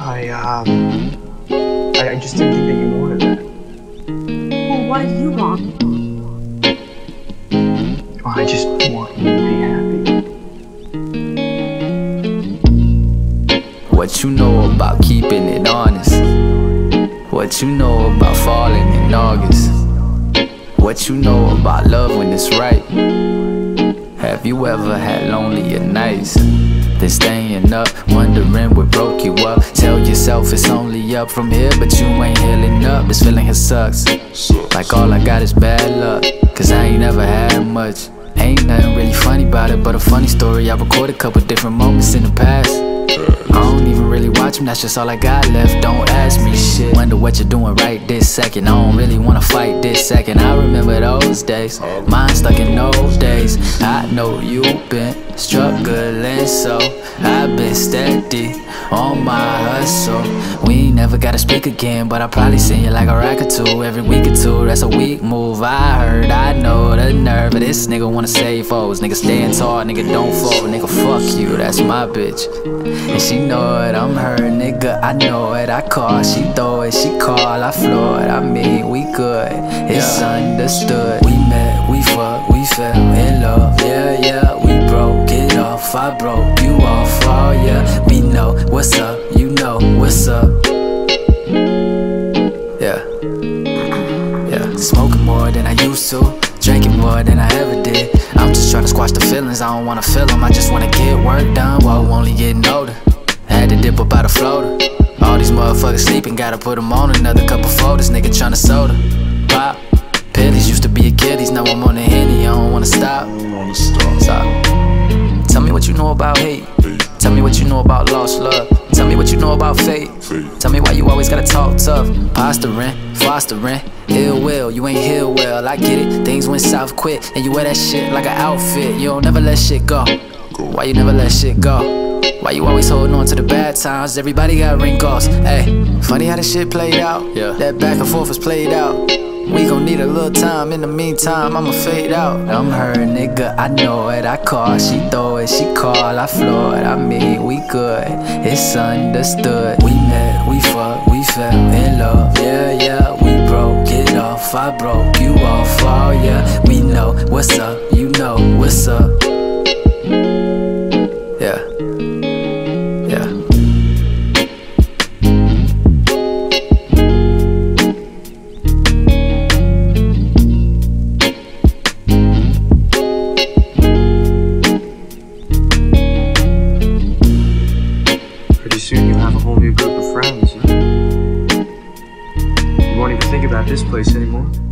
I just didn't think that you wanted that. Well, what do you want? Well, I just want you to be happy. What you know about keeping it honest? What you know about falling in August? What you know about love when it's right? Have you ever had lonelier nights? Then staying up, wondering what broke you up. Tell yourself it's only up from here, but you ain't healing up. This feeling here sucks. Like all I got is bad luck, cause I ain't never had much. Ain't nothing really funny about it, but a funny story. I recorded a couple different moments in the past. I don't even really watch them, that's just all I got left. Don't ask me shit. Wonder what you're doing right this second. I don't really wanna fight this second. I remember those days, mine stuck in those days. I know you've been struggling, so I've been steady on my hustle. We ain't never gotta speak again, but I probably send you like a rack or two every week or two. That's a weak move, I heard. I know the nerve of this nigga wanna save foes. Nigga stand tall, nigga don't fold. Nigga fuck you, that's my bitch. And she know it, I'm her nigga, I know it. I call, she throw it, she call, I floor it. I mean, we good, it's understood. We met, we fucked, we fell in love. Yeah, yeah, we broke it off. I broke you off, oh yeah. We know what's up, you know what's up. Yeah, yeah. Smoking more than I used to, drinking more than I ever did. I'm just trying to squash the feelings, I don't wanna feel them. I just wanna get work done while I'm only getting older. Had to dip up out a floater. All these motherfuckers sleeping, gotta put them on another couple photos. Nigga tryna soda pop pillies, used to be Achilles, now I'm on the Henny. I don't wanna stop. Tell me what you know about hate. Tell me what you know about lost love. Tell me what you know about fate. Tell me why you always gotta talk tough. Posturing, fostering, ill will, you ain't heal well. I get it, things went south quick, and you wear that shit like an outfit. You don't never let shit go. Why you never let shit go? Why you always holding on to the bad times? Everybody got wrinkles. Hey, funny how this shit played out. That back and forth was played out. We gon' need a little time, in the meantime I'ma fade out. I'm her nigga, I know it. I call, she throw it, she call, I floor it. I mean, we good, it's understood. We met, we fucked, we fell in love. Yeah, yeah, we broke it off. I broke you off, oh yeah. We know what's up, you know what's up. Yeah, yeah. Pretty soon you'll have a whole new group of friends. You won't even think about this place anymore.